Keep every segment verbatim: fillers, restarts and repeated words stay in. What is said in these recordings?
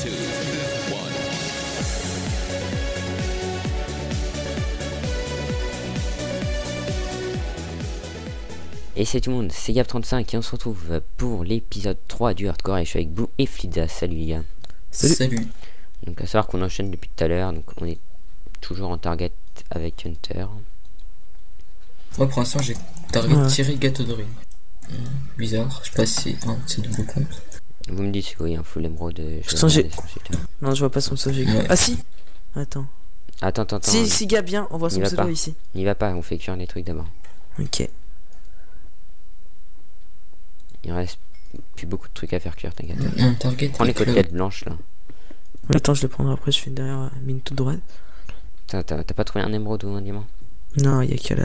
Et c'est tout le monde, c'est Gab trente-cinq et on se retrouve pour l'épisode trois du Hardcore et je suis avec Boo et Flitza. Salut les gars. Salut. Salut. Donc à savoir qu'on enchaîne depuis tout à l'heure, donc on est toujours en target avec Hunter. Moi pour l'instant j'ai target ouais. tiré gâteau de ruine. Mmh, bizarre, je sais pas si hein, c'est double compte. Vous me dites si oui, un full émeraude. Je non je vois pas son pseudo. Ouais. Ah si. Attends. Attends, attends, attends. Si, si Gab bien, on voit son pseudo ici. N'y va pas, on fait cuire les trucs d'abord. Ok. Il reste plus beaucoup de trucs à faire cuire, t'inquiète. Mon target. Prends les côtelettes blanches là. Attends, je les prendrai après, je fais derrière euh, mine toute droite. T'as pas trouvé un émeraude ou un diamant? Non, il y a que là.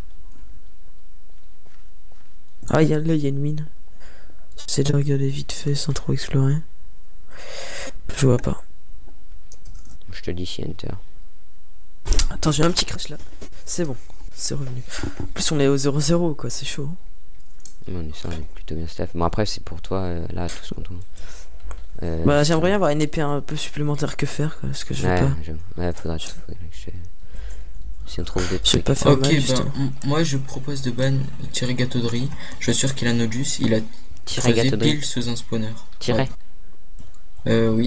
Ah, il y a là, il y a une mine. J'essaie de regarder vite fait sans trop explorer. Je vois pas. Je te dis si Hunter. Attends, j'ai un petit crash là. C'est bon, c'est revenu. En plus, on est au zéro zéro quoi, c'est chaud. On est, ça, on est plutôt bien staff. Bon, après, c'est pour toi euh, là, tout ce qu'on tourne. Euh, bah, j'aimerais bien avoir une épée un peu supplémentaire que faire, quoi, parce que je ouais, veux pas. Je... Ouais, faudra, je... faudra que je. Si on trouve des je trucs. pas faire ok, mal, bah, moi je propose de ban tirer gâteau de riz. Je suis sûr qu'il a Nodus. Il a tiré gâteau de riz pile sous un spawner. Tiré ouais. Euh, oui.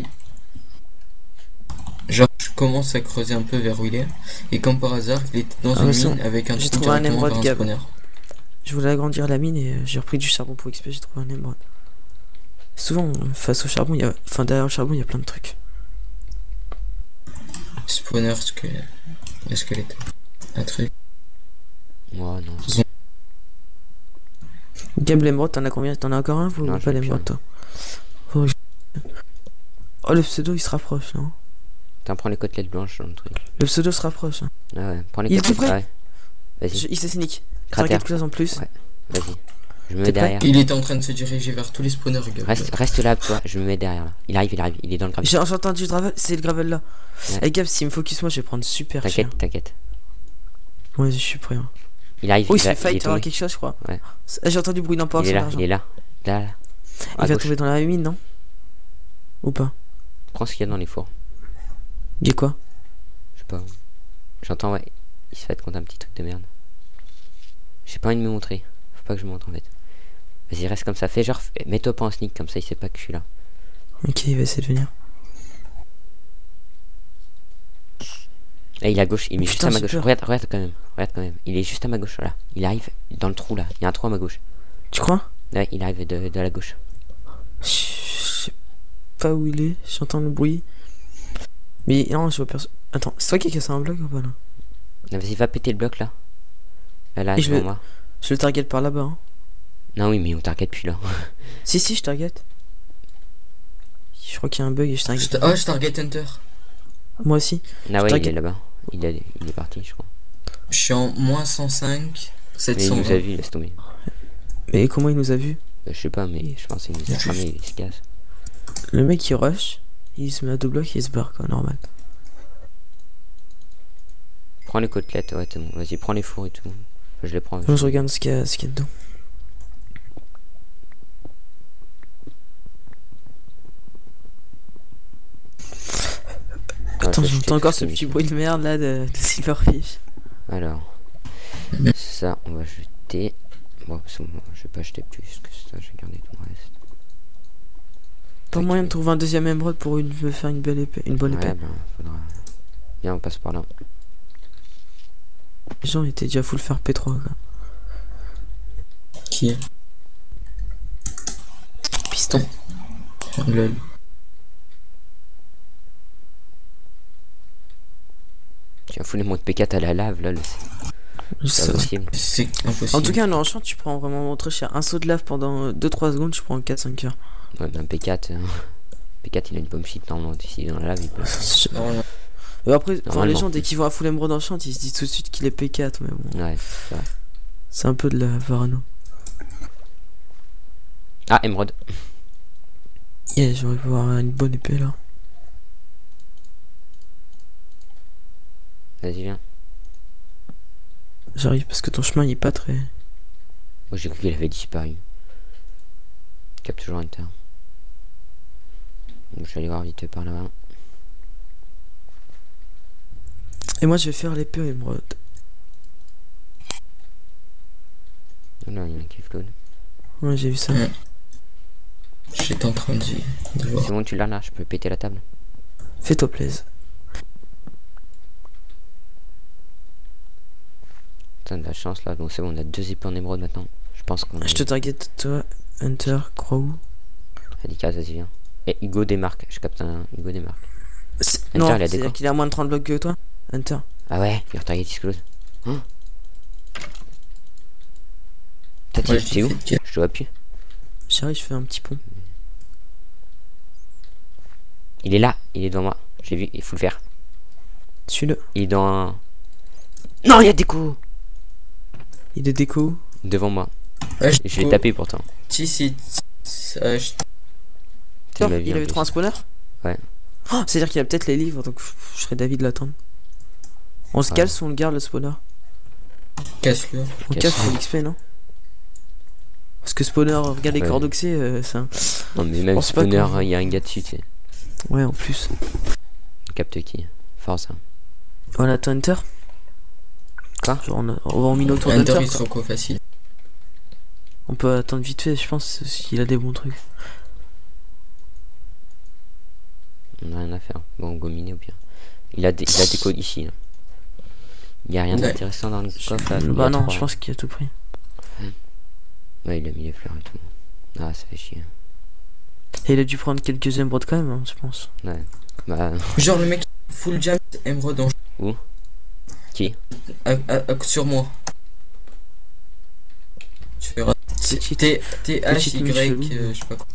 Genre, je commence à creuser un peu vers où il est. Et comme par hasard, il était dans ah, une mine avec un j'ai trouvé un émeraude Gab. Spawner. Je voulais agrandir la mine et j'ai repris du charbon pour X P, j'ai trouvé un émeraude. Souvent, face au charbon, il y a... enfin derrière le charbon, il y a plein de trucs. Spawner, squelette. Le squelette. Un truc. Moi, non. Gab, l'émeraude, t'en as combien? T'en as encore un? Ou non, pas l'émeraude, toi? Faut... Oh, le pseudo, il se rapproche, non? T'en prends les côtelettes blanches dans le truc. Le pseudo se rapproche. Hein. Ah ouais, prends les il côtelettes. est tout près. Ouais. Vas-y. Je... Il s'est sneak. Cratère. Target en plus. Ouais. Vas-y. Je me mets derrière. Il était en train de se diriger vers tous les spawners. Reste, reste là, toi. Je me mets derrière là. Il arrive, il arrive. Il est dans le gravel. J'ai entendu le gravel. C'est le gravel là. Ouais. Hey Gab, s'il me focus moi, je vais prendre super cher. T'inquiète, t'inquiète. Ouais, je suis prêt. Hein. Il arrive. Oh, il, il se va, fait fight, il aura quelque chose, je crois. Ouais. J'ai entendu bruit d'un port. Il est là, il est là. Là, là. Il va trouver dans la mine, non? Ou pas? Prends ce qu'il y a dans les fours. Il y a quoi? Je sais pas. J'entends, ouais. Il se fait contre un petit truc de merde. J'ai pas envie de me montrer. Faut pas que je me montre en fait. Vas-y, reste comme ça. Fais genre, mets-toi pas en sneak comme ça, il sait pas que je suis là. Ok, il va essayer de venir. Là, il est à gauche, il est juste à ma gauche. Peur. Regarde, regarde quand même. Regarde quand même. Il est juste à ma gauche là. Il arrive dans le trou là. Il y a un trou à ma gauche. Tu crois? Ouais, il arrive de, de la gauche. Je sais pas où il est. J'entends le bruit. Mais non, je vois personne. Attends, c'est toi qui as cassé un bloc ou pas là? Vas-y, va péter le bloc là. Là, là, je, vais... moi. je le target par là-bas. Hein. Non, oui, mais on target plus là. Si, si, je target. Je crois qu'il y a un bug et je target. Je oh, je target Hunter. Moi aussi. Ah ouais, target... il est là-bas. Il, est... il est parti, je crois. Je suis en moins cent cinq. sept cents. Mais il nous a vu, laisse tomber. Mais comment il nous a vu? Je sais pas, mais je pense qu'il nous a cramé, il se casse. Le mec il rush, il se met à deux blocs et il se barre quoi, normal. Prends les côtelettes, ouais, bon. Vas-y, prends les fours et tout. Je les prends. Je, je regarde ce qu'il y a, ce qu'il y a dedans. Ouais, attends, j'entends encore ce petit bruit de merde là de, de Silverfish. Alors, ça, on va jeter. Bon, bon, je vais pas jeter plus que ça, je vais garder tout le reste. Pas moyen de trouver un deuxième émeraude pour une, faire une belle épée, une bonne ouais, épée. Ben, faudra. Viens, on passe par là. Les gens étaient déjà full faire P trois quoi. Qui est Piston. Lol. Tu vas foutre les mots de P quatre à la lave, lol. C'est impossible. C'est impossible. En tout cas, un enchant, tu prends vraiment trop cher. Un saut de lave pendant deux trois secondes, tu prends quatre cinq heures. Ouais, ben P quatre. Euh... P quatre, il a une bombe shit normalement. Ici, dans la lave, il peut. Et après, enfin, les gens, dès qu'ils vont à full émeraude enchant, ils se disent tout de suite qu'il est P quatre. Mais bon. Ouais, c'est vrai. C'est un peu de la varano. Ah, émeraude. Yeah, j'aurais pu avoir une bonne épée là. Vas-y, viens. J'arrive parce que ton chemin il est pas très. Moi j'ai cru qu'il avait disparu. Cap toujours Hunter. Je vais aller voir vite par là. Et moi, je vais faire l'épée émeraude. Là, il y a un qui flotte. Ouais, j'ai vu ça. Ouais. J'étais en train de, de voir. C'est bon, tu l'as là, je peux péter la table. Fais-toi plaisir. Putain, de la chance là. Bon, c'est bon, on a deux épées en émeraude maintenant. Je pense qu'on. Je te target, toi, Hunter, crois où? Radical, vas-y, viens. Et Hugo démarque. Je capte un Hugo démarque. C'est- Hunter, Non, il a des c'est-à-dire quoi qu'il est à moins de trente blocs que toi, Hunter. Ah ouais, your target is close. Hein T'as Ouais, t'es j'ai où? fait- Je te vois plus. J'arrive, je fais un petit pont. Il est là, il est devant moi. J'ai vu, il faut le faire. Suis-le. Il est dans un. Non, il y a des coups Il est déco. devant moi. Ouais, je Je l'ai tapé pourtant. Si, si. euh, je- C'est Non, ma vie, il en avait plus. trop un spawner. Ouais. Oh, c'est-à-dire qu'il a peut-être les livres, donc je serais d'avis de l'attendre. On se Ouais. casse ou on le garde le spawner? Casse-le. On Casse-le. casse pour l'X P, non? Parce que spawner, regarde les Ouais. corps d'oxy, euh, c'est un... Non, mais même pense pas spawner, qu'on- il y a un gars dessus, tu sais. Ouais, en plus. Capte qui? Force. Hein. Voilà, t'as Hunter. Quoi? Genre, on, a, on va en mine autour Hunter, d'Hunter. il quoi. sera quoi facile. On peut attendre vite fait, je pense, s'il a des bons trucs. On a rien à faire. Bon, gominer ou bien. Il a des, il a des codes ici. Là. Il y a rien Ouais. d'intéressant dans le coffre là. Bah non, je pense qu'il a tout pris. Ouais, il a mis les fleurs et tout. Ah, ça fait chier. Et il a dû prendre quelques émeraudes quand même, hein, je pense. Ouais. Bah, Genre, le mec, full jam, émeraude en. où? Qui? À, à, à- sur moi. Tu verras. Petite- T, T, H, petite Y, Michelou. euh, je sais pas quoi.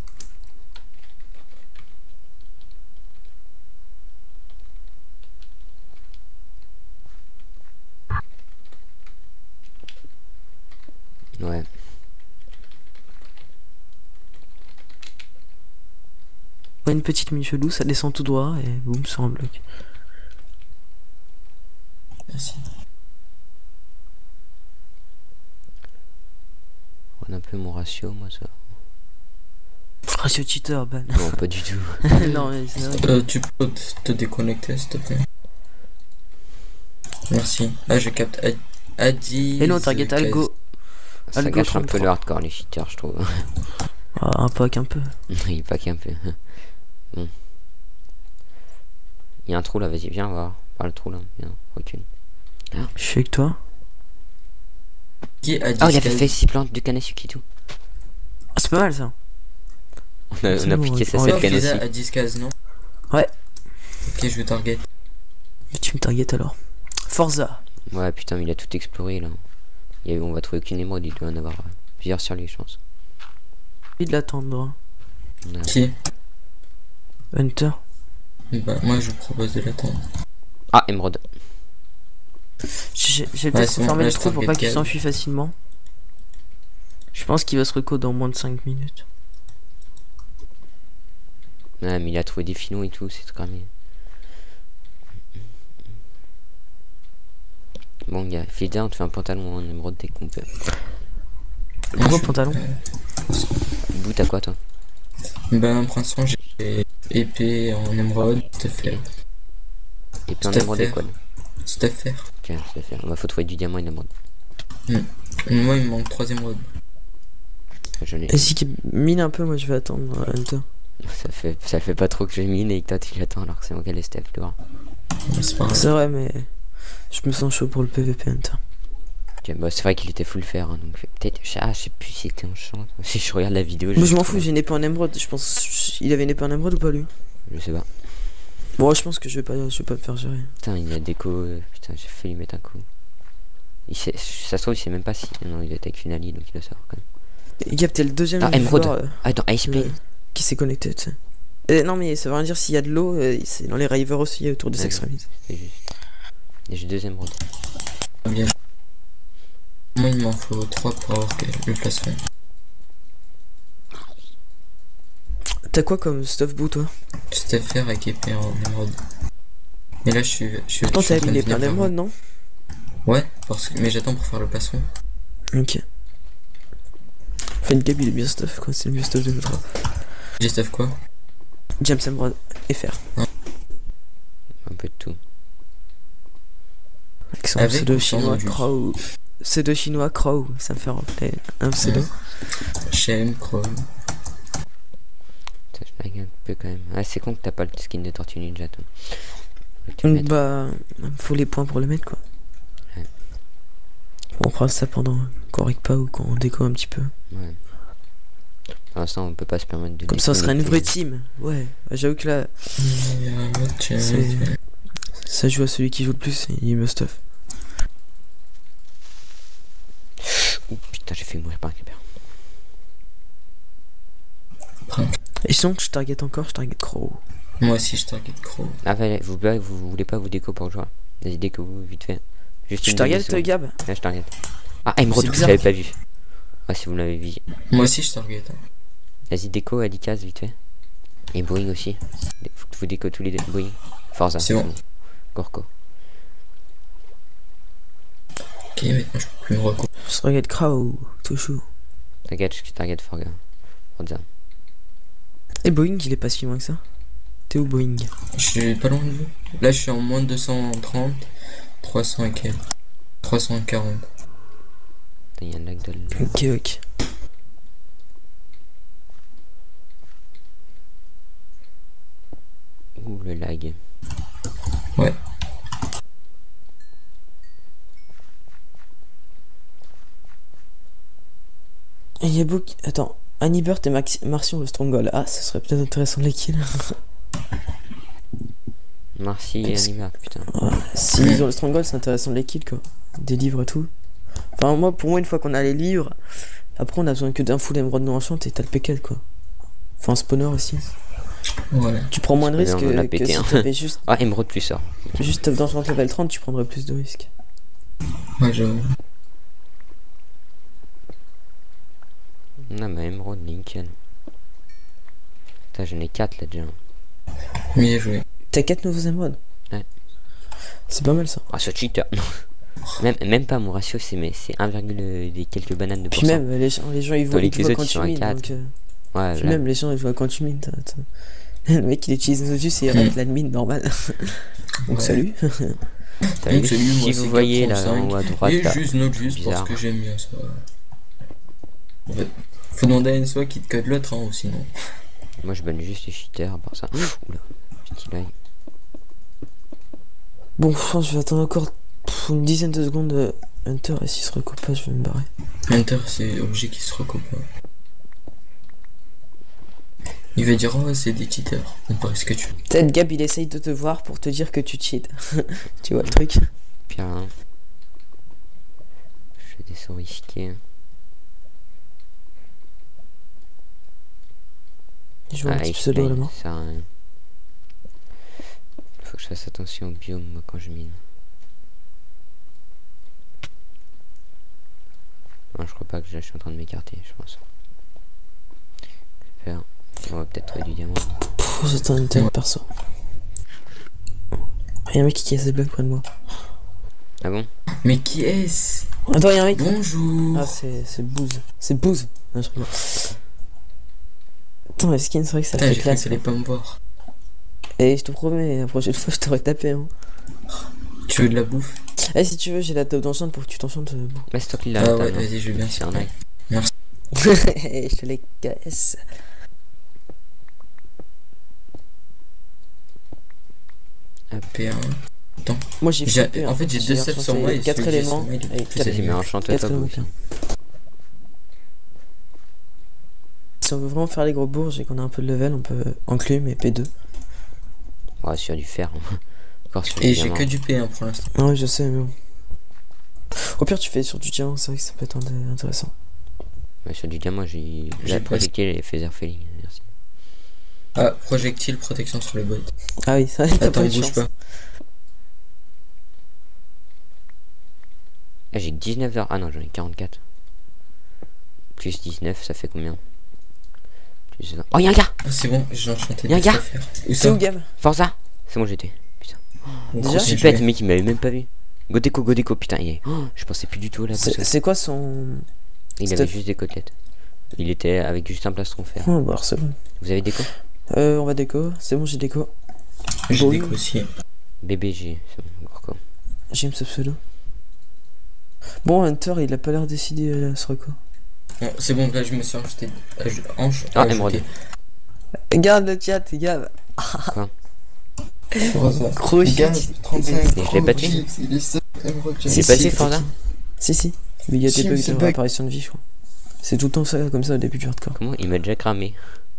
Ouais. Ouais, une petite mine chelou, ça descend tout droit et boum, sur un bloc. Merci. On a un peu mon ratio, moi, ça. Ratio cheater, ban. Non, pas du tout. Non, mais c'est vrai. Euh, tu peux te, te déconnecter, s'il te plaît. Merci. Ah, je capte Ad- Adi. Et non, target Algo. Ça Algo gâche un peu trente-trois. le hardcore, les cheaters, je trouve. Ah, un pack un peu. Il pack un peu. Bon. Il y a un trou là, vas-y, viens voir. Par le trou là, viens, recule. Je suis avec toi. Qui a dit Ah, il avait fait six plantes de Kanasuki tout. Ah, c'est pas mal ça. On a, C'est on a bon, piqué ouais. sa Ouais, sept à Kanasuki. dix cases, non? Ouais. Ok, je vais target. Et tu me target alors. Forza. Ouais, putain, mais il a tout exploré là. Il y a, on va trouver aucune émeraude, il doit en avoir euh, plusieurs sur lui, je pense. Envie de l'attendre. On a- Qui? Hunter. Bah, moi, je vous propose de l'attendre. Ah, émeraude. J'ai j'ai Ouais, peut-être c'est bon, fermé là, le je trou pour target pas qu'il Gal. s'enfuit facilement. Je pense qu'il va se reco dans moins de cinq minutes. Ouais, mais il a trouvé des filons et tout, c'est cramé. Bon, gars, Flida, on te fait un pantalon en émeraude dès qu'on peut. Pourquoi je- pantalon? Bout à quoi toi? Ben, pour l'instant, j'ai épée en émeraude, c'est faire. Et puis en Tout à émeraude fait. et quoi? C'est à faire. Ok, je vais faire. On va faut trouver du diamant et une émeraude. Moi, il me manque trois émeraudes. Je l'ai. Et si qu'il mine un peu, moi je vais attendre euh, Hunter. Ça fait, ça fait pas trop que je mine et que toi tu l'attends alors que c'est moi qui ai les Steph, tu vois. C'est pas grave. C'est vrai, mais je me sens chaud pour le P V P Hunter. Ok, bah c'est vrai qu'il était full fer, hein, donc peut-être. Ah, je sais plus si c'était en chant. Si je regarde la vidéo, Moi je m'en trouve- fous, j'ai une épée en émeraude. Je pense. Il avait une épée en émeraude ou pas lui? Je sais pas. Bon, je pense que je vais pas, je vais pas me faire gérer. Putain, il a déco. euh, Putain, j'ai fait lui mettre un coup. Il sait, ça se trouve, il sait même pas si. Non, il est avec Finali, donc il doit savoir quand même. Et Gap, t'es le deuxième Ah, du émeraude. joueur, euh, Ah, dans Ice Play. euh, qui s'est connecté, tu sais. Et non, mais ça veut rien dire s'il y a de l'eau, euh, c'est dans les rivers aussi autour des Ouais, extrémités. C'est juste. Et j'ai deux émeraudes. Bien. Moi, il m'en faut trois pour avoir le placement. T'as quoi comme stuff bout toi? C'était faire avec épée en émeraude. Mais là, je suis. Je suis Pourtant je suis t'as en train une de épée en venir vers émeraude, non? vous. Ouais, parce que. Mais j'attends pour faire le placement. Ok. Enfin, Gab il est bien stuff quoi, c'est le mieux stuff de notre. J'ai stuff quoi? James Emerald F R. Un peu de tout. Avec son Avec pseudo ou sans chinois Nojus. Crow. Pseudo chinois Crow, ça me fait rappeler un pseudo. Shem, Chrome. Ça, je lag un peu quand même. Ah, c'est con que t'as pas le skin de Tortue Ninja, toi. Faut que tu le mettes. Bah, faut les points pour le mettre quoi. Ouais. On fera ça pendant qu'on rig pas ou qu'on déco un petit peu. Ouais. Pour l'instant, on peut pas se permettre de. Comme ça, on sera une vraie déconnecter. team. Ouais, bah, j'avoue que là, C'est... c'est- ça joue à celui qui joue le plus et il me stuff. Ouh, putain, j'ai fait mourir par un creeper. Et sinon, je target encore, je target Crow. Moi aussi, je target Crow. Ah, ouais, vous, vous, vous voulez pas vous déco pour le joueur. Vas-y, déco vous vite fait. Juste Tu une target, demi-seconde. Gab? Ouais, je target. Ah, Emerald, C'est vous bizarre. l'avez pas vu. Ah, si vous l'avez vu. Moi aussi, je target. Hein. Vas-y, déco, Alicaz, vite fait. Et Boeing aussi. Faut que vous déco tous les deux. Boeing. Forza. C'est bon. Gorko. Ok, maintenant, je peux plus me recours. Je target Crow, tout chou. T'inquiète, je target Forza. Forza. Et Boeing, il est pas si loin que ça. T'es où Boeing? Je suis pas loin de vous. Là, je suis en moins de deux cent trente. trois cent et quelques. trois cent quarante. Putain, y a un lag de l- Ok, ok. Ouh, le lag. Ouais. Et il y a beaucoup. Attends, Annibert et Maxi... Marcion le Stronghold. Ah, ce serait peut-être intéressant de les kills. Merci, Est-ce- Anima, putain. Si ils ont le Stronghold, c'est intéressant de les kills quoi. Des livres et tout. Enfin, moi, pour moi, une fois qu'on a les livres, après on a besoin que d'un full émeraude non enchant et t'as le P quatre quoi. Enfin, un spawner aussi. Voilà. Tu prends moins de Ouais, risques on en a que, pété, que si hein. t'avais juste, Ah, Emerald plus sort. juste d'enchant level trente, tu prendrais plus de risques. Ouais, j'avoue. Non, mais Emerald, nickel. Putain, j'en ai quatre là déjà. Bien joué. T'as quatre nouveaux émeraudes. Ouais. C'est pas mal ça. Ah, ce cheater. même, même pas mon ratio, c'est mais c'est un virgule des quelques bananes de Puis pourcent. même, les gens, les gens ils voient, Tandis ils que les voient autres, quand ils tu sont à mines. quatre. Donc, euh, Ouais, puis là. même, les gens ils voient quand tu mines. t'as- t'as- Le mec il utilise nos yeux et il rate la mine normal. Donc Ouais. salut. T'as Donc, vu, celui, moi, si c'est vous voyez là quatre trente-cinq. en haut à droite, Et là, juste notre juste parce bizarre. que j'aime bien ça. En fait, faut demander à une soit qui te code l'autre, hein, ou sinon. moi je banne juste les cheaters à part ça. Oula, petit lag. Bon, je pense que je vais attendre encore pff, une dizaine de secondes de Hunter et s'il se recoupe pas, je vais me barrer. Hunter, c'est objet qui se recoupe. Ouais. Il va dire, oh, c'est des cheaters. On peut ce que tu veux. Peut-être Gab il essaye de te voir pour te dire que tu cheats. Tu vois le truc? Pire rien. Je fais des sauts risqués. Je vois un Ah, petit il pseudo se là paye, bas. ça sert à rien. Faut que je fasse attention au biome moi quand je mine. Non, je crois pas que je, je suis en train de m'écarter, je pense. Super. On va peut-être trouver du diamant. Pff, j'attends une telle perso. Il y a un mec qui casse des blocs près de moi. Ah bon? Mais qui est-ce? Attends, il y a un mec. Bonjour. Ah, c'est c'est Booz. C'est Booz. Non, je rigole. Attends, mais skin, c'est vrai que ça Putain, fait j'ai cru que classe. t'allais pas me voir. Et je te promets, la prochaine fois, je t'aurais tapé. Hein. Tu veux de la bouffe? Eh, si tu veux, j'ai la table d'enchante pour que tu t'enchantes. Euh, Mais c'est toi qui l'as. Ah t'as, ouais, non. vas-y, je veux bien. C'est un lag. je te les casse. P un. Moi, j'ai J'ai- flippé. en fait, j'ai deux enchanté steps sur moi et quatre celui qui est éléments. sur moi, il est avec plus quatre- élevé. Vas-y, mais enchanté quatre top éléments aussi. pleins. Si on veut vraiment faire les gros bourges et qu'on a un peu de level, on peut enclume et P deux. Ouais, sur du fer. Encore sur Et du j'ai diamant. que du P un pour l'instant. Ah ouais, je sais, mais bon. Au pire, tu fais sur du diamant, c'est vrai que ça peut être int- intéressant. Ouais, sur du diamant, j'ai. J'ai La pas- projectile et phaser failing. Merci. Ah, projectile, protection sur les bots. Ah oui, ça, t'as pas Attends, eu de bouge chance. pas. Ah, j'ai que dix-neuf heures. Ah non, j'en ai quarante-quatre. Plus dix-neuf, ça fait combien? Plus vingt. Oh, y'a un gars! Ah, c'est bon, j'ai enchanté Y'a un des gars affaires. Où C'est ça? où, Gab? Forza! C'est bon, j'étais. Putain. Bon, Déjà gros, Je c'est suis bête, joué. mec, il m'avait même pas vu. Godéco, Godéco, putain, il est. Oh, je pensais plus du tout à la C'est boussole. c'est quoi son. Il Stop. avait juste des côtelettes. Il était avec juste un plastron fer. Oh, bah, alors, c'est bon. Vous avez des quoi? Euh, on va déco. C'est bon, j'ai déco. J'ai Bon, des aussi. B B G, c'est bon, Gorko. J'aime ce pseudo. Bon, Hunter, il a pas l'air décidé euh, sur quoi. Bon, c'est bon, là je me suis acheté. euh, je- Hanche. Ah, ajouté. émeraude. Regarde le chat, les gars. Quoi? Gros Gars, shit. trente-cinq. Mais je l'ai pas tué. Gilles, il est seul, émeraude, C'est Gilles. pas si, si fort là? Si, si. Mais il y a Si, des mais bugs c'est de bug. réapparition de vie, je crois. C'est tout le temps ça, comme ça, au début du hardcore. Comment? Il m'a déjà cramé.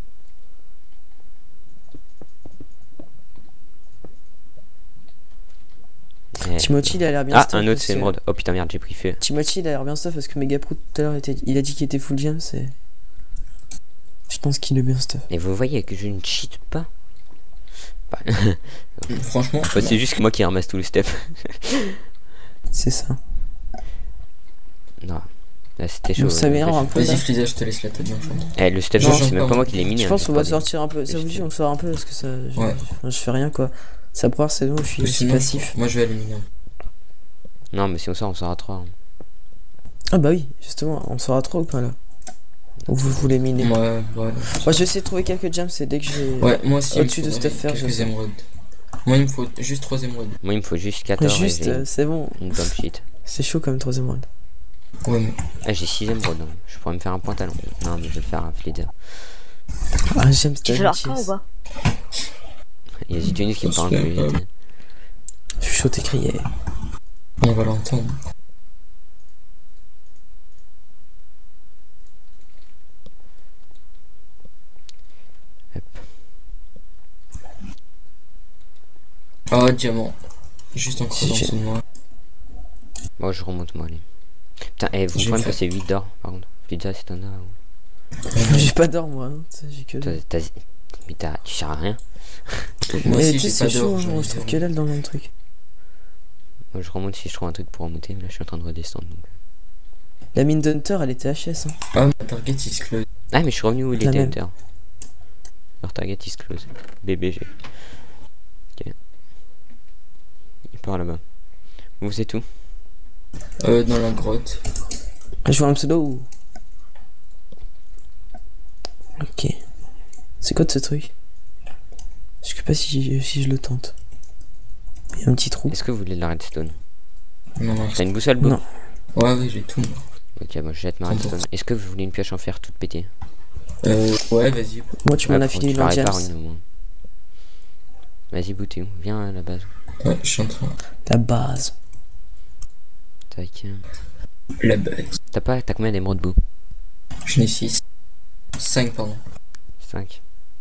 Eh, Timothy, il a l'air bien Ah, stuff un autre, parce c'est que- émeraude. Oh putain, merde, j'ai pris feu. Timothy, il a l'air bien stuff parce que Megapro tout à l'heure, était- il a dit qu'il était full jam, c'est. Je pense qu'il est bien stuff. Et vous voyez que je ne cheat pas. Bah, Franchement. bah, c'est juste que moi qui ramasse tout le stuff. C'est ça. Non. Là, c'était chaud. Donc ça euh, m'énerve un n'empêche. peu. Vas-y, là. Frisa, je te laisse la tête dans le champ. Eh, le stuff, Non, c'est même j'entends. pas moi qui l'ai mis. Je hein, pense j'ai qu'on va pas sortir un peu. Ça vous je dit, sais. on sort un peu parce que ça. Je, Ouais. je, je fais rien quoi. Ça première saison, je suis Ou aussi sinon, passif. moi je vais aluminium. dit. Non, mais si on sort, on sort à trois. Ah bah oui, justement, on sort à trois ou pas là? Ou vous voulez miner? Ouais, ouais. Moi je vais essayer de trouver quelques jams, c'est dès que j'ai. Ouais, moi aussi. Au-dessus il me de faudrait stuff faire, je quelques sais. émeraudes. Moi, il me faut juste trois émeraudes. Moi, il me faut juste quatorze. Juste, et j'ai euh, c'est bon. une bombe shit. C'est chaud comme troisième round. Ouais, mais. Ah, j'ai six émeraudes. hein. Je pourrais me faire un pantalon. Non, mais je vais le faire un fleader. Ah, j'aime Tu cette fais l'hardcore ou pas? Il y a Zitunus qui me parle Je sais plus pas. vite. Je suis chaud t'écrier. On va l'entendre. Hop. Ah, diamant. Juste en Si creusant en j'ai- dessous de moi. Moi, je remonte, moi, allez. Putain, eh, vous J'ai pouvez me fait. passer huit d'or, par contre. Fleader, c'est un a. Ou... J'ai pas d'or moi, hein. Tu sais, j'ai que Toi, dalle. t'as- Mais t'as- tu sers à rien. Moi Mais aussi, tu sais, j'ai c'est pas chaud, d'or. hein, j'en ai je trouve zéro. que dalle dans le même truc. Moi, je remonte si je trouve un truc pour remonter. Mais là, je suis en train de redescendre. Donc. La mine d'Hunter, elle était H S. Hein. Ah, ma target il se close. Ah, mais je suis revenu où il La était, même. Hunter. Leur target is close. B B G. Ok. Il part là-bas. Vous êtes où? Euh, dans la grotte. Je vois un pseudo ou. Ok. C'est quoi de ce truc? Je sais pas si, si je le tente. Il y a un petit trou. Est-ce que vous voulez de la redstone? Non, non. T'as une boussole, Beau? Non. Ouais, ouais, j'ai tout. moi. Ok, moi je jette ma redstone. Est-ce que vous voulez une pioche en fer toute pétée? Euh, ouais, vas-y. Moi, tu m'en Ouais, as faut filé que tu la vingt répares jams. une au moins. Vas-y, Bouté, où? Viens à la base. Ouais, je suis en train. La base. Tac. La base. T'as pas, t'as combien d'émeraudes, Beau? J'en ai six. cinq, pardon. cinq.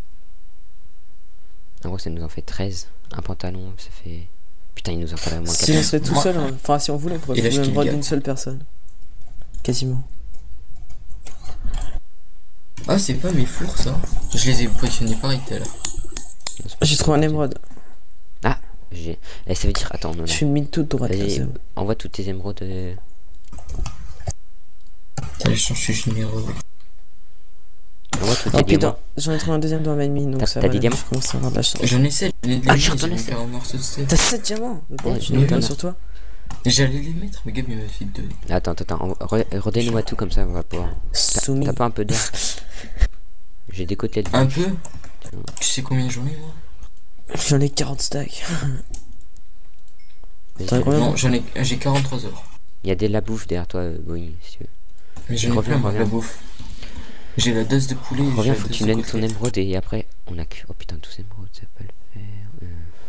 En gros, ça nous en fait treize. Un pantalon, ça fait. Putain, il nous en fallait au moins Si on quatre. serait tout Moi- seul, hein. Enfin, si on voulait, on pourrait Et là, trouver je le droit kill d'une seule personne. Quasiment. Ah, c'est pas mes fours ça. Je les ai positionnés pareil tout à l'heure. J'ai trouvé un émeraude. J'ai. Eh, ça veut dire. Attends, non, Je non. suis une mine toute droite. là, Vas-y, c'est bon. envoie toutes tes émeraudes. euh, T'as la chance, je suis généreux. Envoie tous Oh tes putain, diamants. j'en ai trouvé un deuxième dans ma mine, donc T'as- ça t'as va. des là, diamants Je commence à avoir de la chance. J'en ai sept. Les Ah, ah, j'en je ai vais me sept. faire un morceau de steak. T'as sept diamants? Mais pourquoi Ouais, tu je les donne. mets sur toi? J'allais les mettre, mais Gab il m'a fait deux. Attends, attends, attends. re- Redonne-nous tout comme ça, on va pouvoir. T'as Soumis. t'as pas un peu d'air? J'ai des côtelettes. Un peu. Tu sais combien j'en ai moi? J'en ai quarante stacks. Vas-y, T'en as combien? Non, j'en ai. J'ai quarante-trois heures. Il y a des la bouffe derrière toi, euh, Boeing, si tu veux. Mais j'en ai Reviens, plein, moi, de la reviens. bouffe. J'ai la dose de poulet. et j'ai Reviens, la faut que dose tu de me donnes ton côtelette. émeraude et après on a que. Oh putain, tous émeraudes, ça peut le faire. Euh.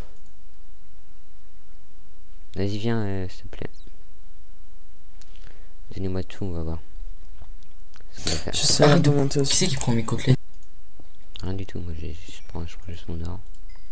Vas-y, viens, euh, s'il te plaît. Donnez-moi tout, on va voir. Ce qu'on va faire. Je sais Arrête de de- monter Qui aussi. c'est qui prend mes côtelettes? Rien du tout, moi j'ai juste prends, je prends juste mon or.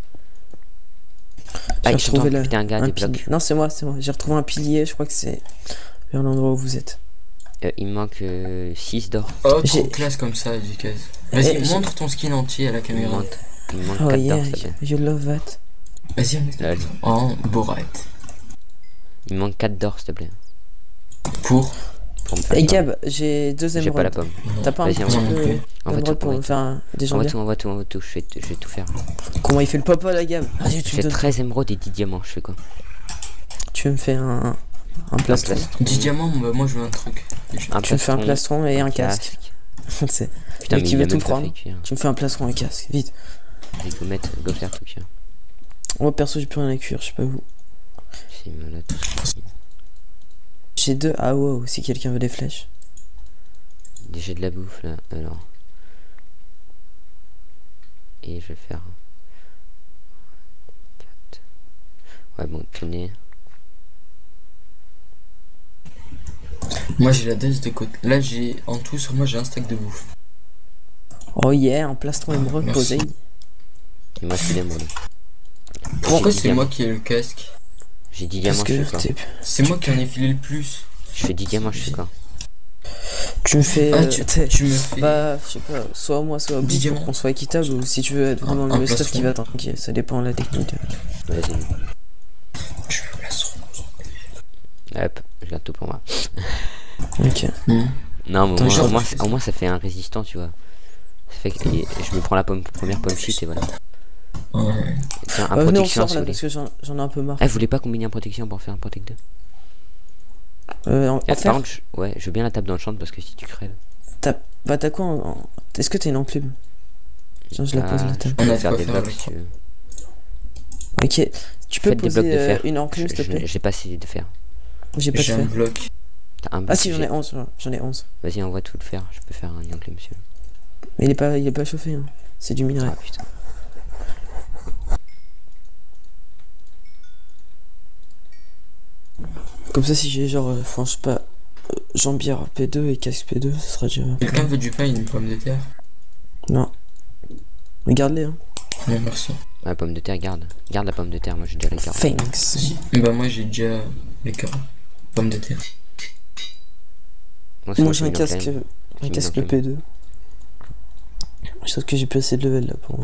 J'ai Ah, je retrouvé t'entends, la- putain, un gars, un des pilier. blocs. Non, c'est moi, c'est moi. J'ai retrouvé un pilier, je crois que c'est vers l'endroit où vous êtes. Euh, il me manque six d'or. Oh, trop J'ai- classe comme ça, Jikaz. Eh, Vas-y, j'ai- montre ton skin entier à la Il me caméra. manque, il me manque Oh quatre yeah, d'or, ça fait. you love that. Vas-y, on est Allez. en Borat. Il me manque quatre d'or, s'il te plaît. Pour. Pour me faire. Et ça. Gab, j'ai deux J'ai pas la émeraudes. pomme. T'as pas un Vas-y, petit envoie non peu plus. Envoie tout, d'émeraude pour envoie me tout. faire des Envoie jambières? tout, envoie tout, envoie tout. Je vais, je vais tout faire. Comment il fait le papa la Gab? Vas-y, Je tu fais me donnes. treize émeraudes et dix diamants, je fais quoi? Tu veux me faire un, un plastron? plastron. dix diamants, bah, moi je veux un truc. Un Tu me fais un plastron, plastron et un casque. C'est- Putain, Mais mais qui il veut a tout même pas prendre. fait cuire. Tu me fais un plastron et un casque, vite. Il faut mettre, go faire tout, tiens. Moi perso j'ai plus rien à cuire, je sais pas vous. Si, mais on a tous. J'ai deux ah wow, si quelqu'un veut des flèches. J'ai de la bouffe là, alors. Et je vais faire. quatre. Ouais, bon, tenez. Moi j'ai la dose de côté. Là j'ai en tout sur moi j'ai un stack de bouffe. Oh yeah, un plastron émeraude Merci. posé. Et moi, je suis l'émeraude. Pourquoi J'ai dix c'est moi diamants. qui ai le casque? J'ai dix Parce diamants, je que fais quoi? t'es- C'est moi qui en ai filé le plus. Je fais dix diamants, je fais quoi? tu me fais. Ah euh, tu, t'es- tu me fais. Bah, je sais pas, soit moi, soit dix vous diamants. pour qu'on soit équitable, ou si tu veux être vraiment Un le stuff plastron. qui va tanker, ça dépend de la technique. Vas-y. Je me place. Hop, je garde tout pour moi. Ok. Hmm. Non, mais au Attends, moins, genre, au, moins, je- au moins, ça fait un résistant, tu vois. Ça fait que et je me prends la pomme, première pomme shit et voilà. Ouais. Tiens, un Euh, venez, on protection sort si là vous voulez. parce que j'en j'en ai un peu marre. Eh, vous voulez pas combiner un protection pour faire un protect deux? Euh, en, en Eh, faire, par contre, je- ouais, je veux bien la table dans le champ parce que si tu crèves. t'as bah, t'as quoi en... en- Est-ce que t'as une enclume? Tiens, je la pose Ah, la je table. peux On a de faire quoi des faire blocs avec. si tu veux. Ok. Tu peux Faites des poser blocs de euh, fer. une enclume s'il te Je- plaît? je- J'ai pas assez de fer. J'ai pas de J'ai un fer. bloc. T'as un Ah bloc, si, j'en j'ai- ai onze. J'en ai onze. Vas-y, envoie tout le fer. Je peux faire un enclume, monsieur. Mais il est pas, il est pas chauffé. Hein. C'est du minerai. Ah putain. Comme ça, si j'ai genre, euh, enfin, je sais pas, euh, jambière P deux et casque P deux, ce sera déjà. Quelqu'un veut du pain et une pomme de terre? Non. Regarde-les, hein. Non merci. La pomme de terre, garde. Garde la pomme de terre, moi j'ai déjà les carottes. Thanks. Si. Bah moi j'ai déjà les carottes. Pommes de terre. Moi, c'est Moi, je j'ai un mets une casque, enclume. un une casque enclume. P deux. Je pense que j'ai plus assez de level là pour.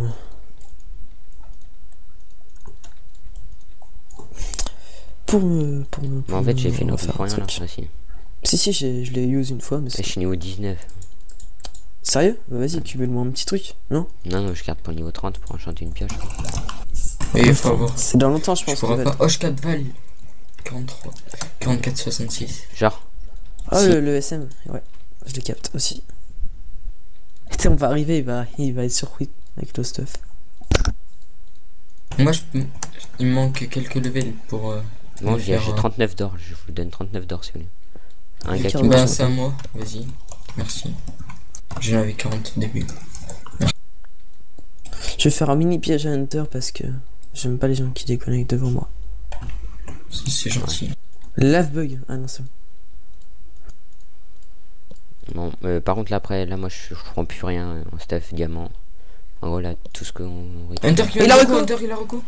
Pour me. Pour me. Mais pour en fait, j'ai me fait une enclume refaire pour un rien là. truc. Aussi. Si, si, j'ai- je l'ai use une fois, mais Et c'est. je suis niveau dix-neuf. Sérieux? Bah, vas-y, cumule-moi un petit truc, non? Non, non, je garde pour le niveau trente pour enchanter une pioche. Et il faut avoir. C'est dans longtemps, je Je pense. pourrais level. pas. Hoche quatre Val. quarante-trois. quarante-quatre soixante-six. Genre, Ah, Si. le, le S M, ouais. Je le capte aussi. Tu sais, on va arriver, il va, il va être surpris avec le stuff. Moi je peux. Il me manque quelques levels pour. Euh... moi me j'ai faire, j'ai euh, trente-neuf d'or. Je vous donne trente-neuf d'or si vous voulez. Un Les gars qui carottes. me Bah Ouais. c'est à moi. Vas-y. Merci. J'en avais quarante au début. Je vais faire un mini piège à Hunter parce que j'aime pas les gens qui déconnectent devant moi. Si, c'est gentil. Lave bug. Ah non, c'est bon. Bon, euh, par contre là après, là moi je, je prends plus rien euh, en stuff diamant. En gros là, tout ce qu'on Hunter qui Il a a reco. reco. Hunter il a reco.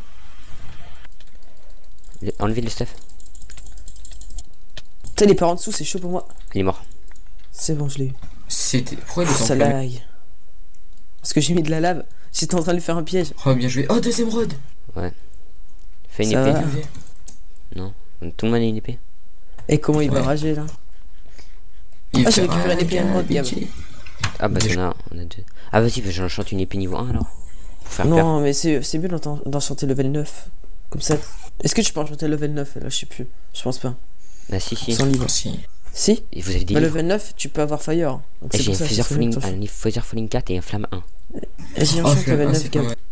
Le- Enlevez le stuff. Putain, les parents en dessous, c'est chaud pour moi. Il est mort. C'est bon, je l'ai eu. C'était. Pourquoi il est Ça enflammé? lag. Parce que j'ai mis de la lave. J'étais en train de lui faire un piège. Oh bien joué. Oh deux émeraudes. Fais une Ça épée. va. Bien joué. Non. Tout le monde a une épée. Et comment il va Ouais. rager là? Il Ah, j'ai fait- récupéré une épée ah, émeraude, Gab. pitié. Ah bah Déjà. on a, on a deux. Ah vas-y, bah, j'enchante une épée niveau un alors. Pour faire peur. Non, mais c'est c'est mieux d'en- d'enchanter level neuf. Comme ça. Est-ce que tu peux enchanter level neuf? Là, je sais plus. Je pense pas. Ah si si. Sans livre. Merci. Si? Et vous avez des Bah, livres. level neuf, tu peux avoir fire. Donc Eh, c'est j'ai pour un ça. Feather c'est Falling, très bien. un livre Feather Falling quatre et un Flamme un. Vas-y, Oh enchante flamme, level ah, neuf, c'est pas Gab. mal.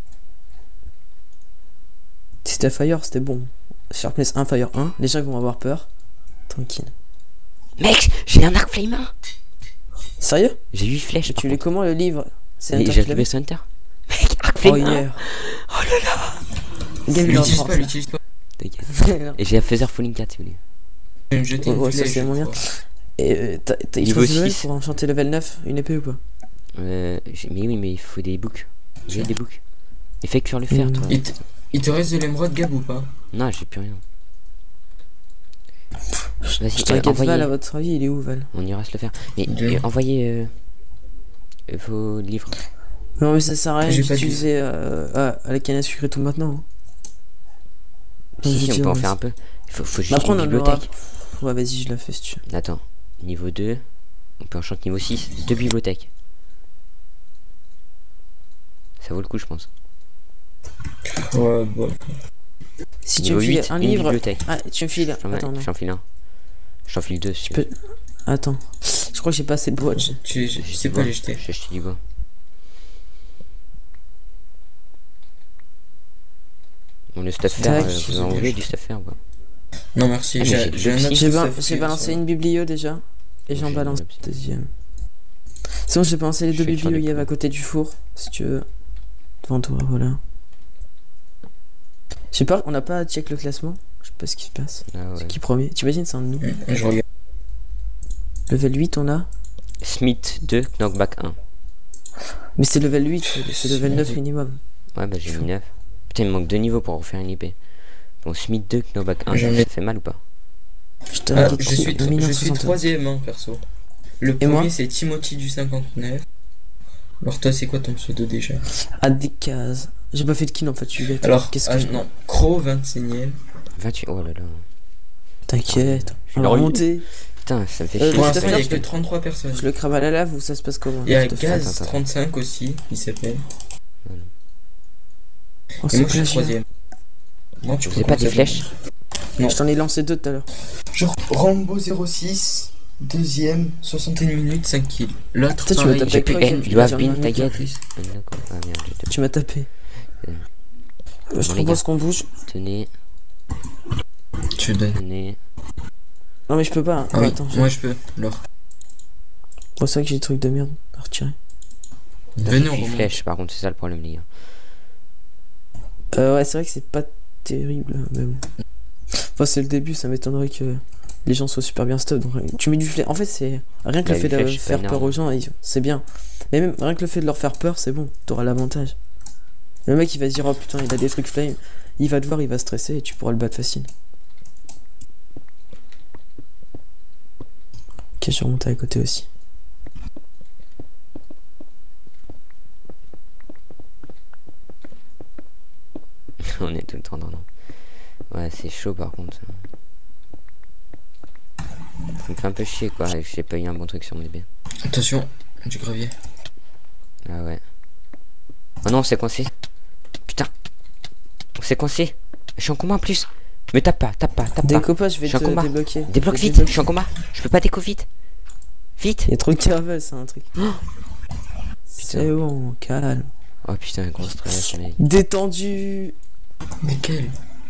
Si c'était fire, c'était bon. Sharpness un, fire un. Les gens ils vont avoir peur. Tranquille. Mec, j'ai un arc flame un. Sérieux? J'ai huit flèches. Et par tu l'es contre. comment le livre? C'est Et Hunter j'ai qui l'avait? retrouvé ce Hunter. Mec, arc Oh flame un. yeah. Oh là là. Gab, il est en L'utilise force, pas, là. l'utilise pas. T'inquiète. Et j'ai un Feather Falling quatre si vous voulez. Je vais me jeter Ouais, une ouais, ça, flèche, c'est je moyen. crois. Et euh, t'as t'as- il Niveau faut du level six. pour enchanter level neuf, une épée ou pas? Euh, j'ai- mais oui, mais il faut des books. J'ai des books. Et fais cuire le fer, Mm. toi. Il te... il te reste de l'émeraude Gab ou pas? Non, j'ai plus rien. Vas-y, Je euh, t'inquiète, envoyez. Val, à votre avis, il est où, Val? On ira se le faire. Mais Deux. euh, envoyez euh, euh, vos livres. Non, mais ça sert à rien J'ai pas d'utiliser euh, ah, à la canne à sucre tout maintenant. Hein. Si, Je si, on dis, peut en ouais. faire un peu. Il faut, faut juste Après, une on en aura. bibliothèque. Ouais, vas-y, je la fais si tu veux. Attends, niveau deux. On peut enchanter niveau six. Deux bibliothèques. Ça vaut le coup, je pense. Ouais, bon. Si tu Niveau me files huit, un une livre. bibliothèque. Ah, tu me files. J'en Attends, non. j'en file un. J'en file deux. Tu peux. Attends. Je crois que j'ai pas assez de bois. je- Tu je sais pas les jeter. J'ai acheté du bois. On le stuff Tac. faire, euh, vous en voulez du stuff faire ou pas? Non, merci. Ah, mais J'ai j'ai- j'ai un autre J'ai ba- stuff j'ai qui- balancé une biblio déjà. Et j'en J'ai balance une une deuxième. Sinon, j'ai balancé les Je deux fais sur biblios les il y avait coups. à côté du four. Si tu veux. Devant toi, voilà. Je sais pas, on n'a pas check le classement. Je sais pas ce qui se passe. Ah ouais. Mm. C'est qui premier? T'imagines, c'est un de nous. Je regarde. Level huit, on a. Smith deux, Knockback un. Mais c'est level huit, c'est level neuf minimum. Ouais, bah j'ai mis neuf. Putain, il me manque deux niveaux pour refaire une I P. Bon, Smith deux, Knockback un, J'en ça ai- fait mal ou pas? Je te Ah, regarde je suis, tro- mille neuf je cent suis soixante. troisième, hein, perso. Le Et moi premier, c'est Timothy du cinquante-neuf. Alors, toi, c'est quoi ton pseudo déjà? À des cases. J'ai pas fait de kill en fait, je suis bête. Alors, qu'est-ce que ah, je. non, Crow, vingt-et-unième. vingt-huit, oh là là. T'inquiète, Je on va l'aurais eu. remonter. Putain, ça me fait Euh, chier. Pour je te l'instant, il fais n'y a dire, que trente-trois personnes. Je le crame à la lave ou ça se passe comment? Il y a Je te fais- Gaz Attends, attends. trente-cinq aussi, il s'appelle. Oh, Et c'est moi, je suis plagiat. troisième. Moi, tu Vous peux avez pas des commencer. flèches? Non. Je t'en ai lancé deux tout à l'heure. Genre, Rambo zéro six, deuxième, soixante et une minutes, cinq kills. L'autre, Toi, tu pareil, m'as tapé j'ai avec pris- quoi, Eh, Ken? you have J'ai been un mec tagged. en plus. Ah, d'accord. Ah merde, j'ai deux. Tu m'as tapé. Euh, Euh, Je bon, les propose gars. qu'on bouge. Tenez, Tu donnes. tenez. Non mais je peux pas. Ah oui, Attends, j'ai- moi je peux. Alors, Moi c'est vrai que j'ai des trucs de merde à retirer. venez, on J'ai remonte. flèche, par contre, c'est ça le problème, les gars. Euh, ouais, c'est vrai que c'est pas terrible, mais bon. Enfin, c'est le début, ça m'étonnerait que les gens soient super bien stop. Donc, tu mets du flèche. En fait, c'est rien que Bah, le fait une de flèche, c'est faire pas peur énorme. aux gens, ils- c'est bien. Mais même rien que le fait de leur faire peur, c'est bon. T'auras l'avantage. Le mec, il va se dire, oh putain, il a des trucs flame. Il va te voir, il va stresser et tu pourras le battre facile. Ok, je remonte à côté aussi. On est tout le temps dans l'an. Ouais, c'est chaud par contre. Ça me fait un peu chier quoi, et que j'ai pas eu un bon truc sur mon D B. Attention, du gravier. Ah ouais. Oh non, on s'est coincé. Putain. On s'est coincé. Je suis en combat en plus. Mais tape pas, tape pas, tape pas. Déco pas, je vais Je suis en te combat. débloquer. Débloque Je vais vite, te je suis en combat. Je peux pas déco vite. Vite. Il y a trop de caravelle, c'est un truc. C'est bon, calme. Oh putain, gros stress, mec. Détendu. Mais quel?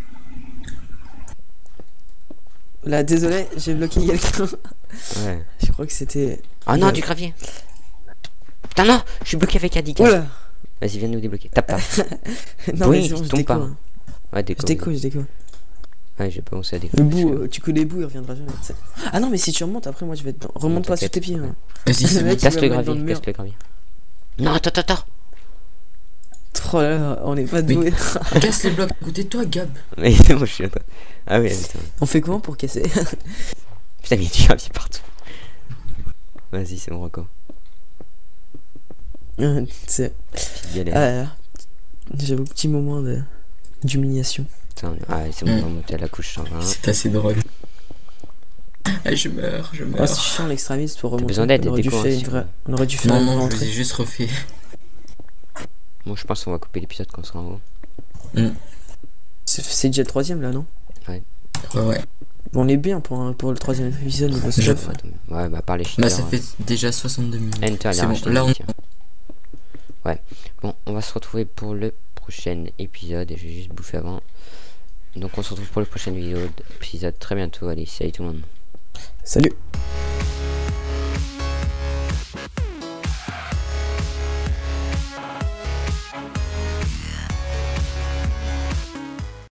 Là, désolé, j'ai bloqué quelqu'un. Ouais. Je crois que c'était. Oh non, Ouais. du gravier. Putain, non, je suis bloqué avec Adika. Oula. Vas-y, viens nous débloquer. Tape pas. Non, Oui, mais c'est bon, je tombe déco. pas. hein. Ouais, déco. Je déco, je déco. Ouais, j'ai pas pensé à déco. Le bout, euh, tu connais le bout, il reviendra jamais. c'est- Ah non, mais si tu remontes, après, moi je vais être dans. Remonte pas sous t'inquiète. tes pieds. Hein. Vas-y, Le c'est bon. mec, il Casse va le me mettre dans gravier, le mur. casse le gravier. Non, attends, attends, attends. Oh là là, on est pas Mais- doué. Casse les blocs à côté de toi, Gab. Mais c'est bon, je suis là. Ah oui, putain. On fait comment pour casser? Putain, mais il y a du gravier partout. Vas-y, c'est bon, Rocco. C'est. Petite galère. Ah là là. J'avais un petit moment de d'humiliation. Putain, ah, c'est bon, on va monter à la couche cent vingt. C'est assez drôle. Ah, je meurs, je Oh, meurs. c'est chiant l'extrémiste pour remonter. besoin d'aide, on aurait dû déco, faire hein, une si vraie. vous- On aurait dû faire Non, une non, je rentrée. les ai juste refait. Bon, je pense qu'on va couper l'épisode quand on sera en haut. C'est c'est déjà le troisième là, non? Ouais, ouais. Bon, on est bien pour, un- pour le troisième épisode niveau Je- stuff. Ouais, attends, ouais, bah, par les cheaters. Bah, ça hein. fait déjà soixante-deux minutes. Enter, il a C'est bon, racheté là, une on- tiens. Ouais, bon, on va se retrouver pour le prochain épisode. Et je vais juste bouffer avant. Donc, on se retrouve pour le prochain vidéo, épisode très bientôt. Allez, salut tout le monde. Salut!